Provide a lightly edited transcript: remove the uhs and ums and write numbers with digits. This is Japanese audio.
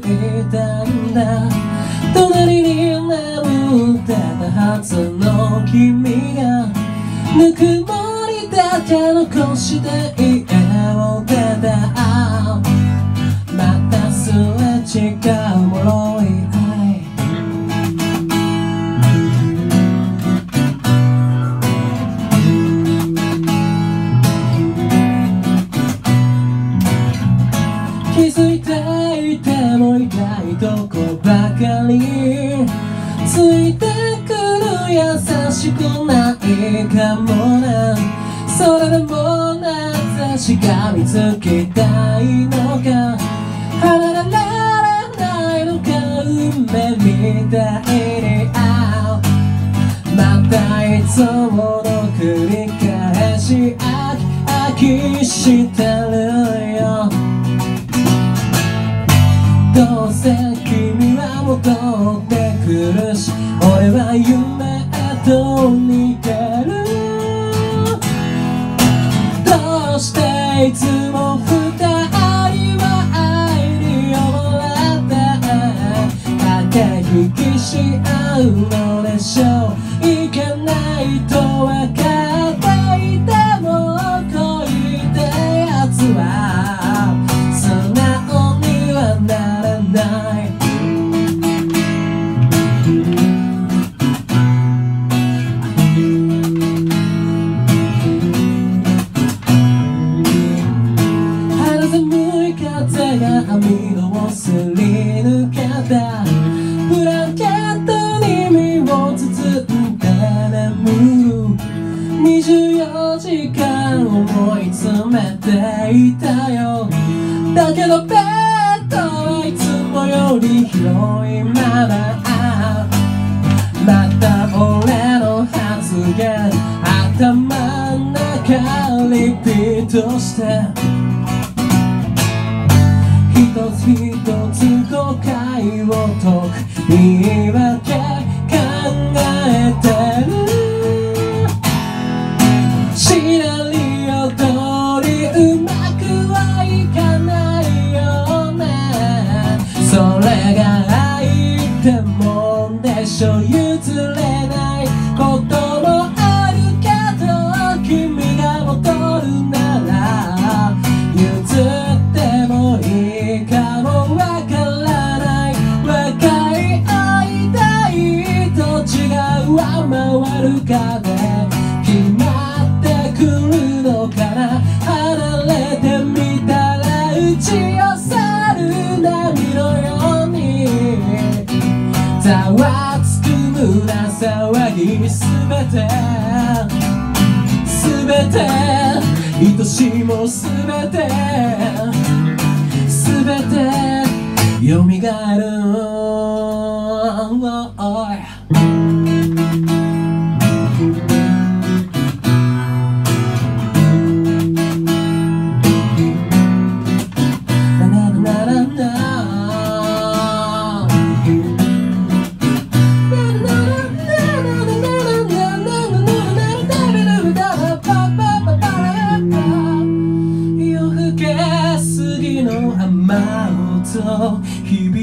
たんだ。隣に眠ってたはずの君がぬくもりだけ残して家を出た。またすれ違う脆い愛。気づいていてもいないとこばかりついてくる優しくないかもな。それでもなぜしがみつきたいのか離れられないのか運命みたいにまたいつもの繰り返し飽きしてるよ。どうせ君は戻ってくるし俺は夢と逃げる。どうしていつも二人は愛に溺れて駆け引きし合うのでしょう。いけないと分かっていても恋ってやつは素直にはならない。肌寒い風が網戸をすり抜けた。ブランケットに身を包んで眠る。24時間思い詰めていたよ。だけどベッドはいつもより広いまま。また俺の発言頭の中リピートして一つ一つ誤解を解く言い訳考えてる。シナリオ通りうまくはいかないよね。それが愛ってもんでしょ。譲れないこともあるけど君が戻るなら譲ってもいいかもわからない。若い愛と違うは回るかね。決まってくるのかな。離れてみたら打ち寄せる波のようにざわつく胸騒ぎすべて愛しもすべてよみがえる。夜更けすぎの雨音響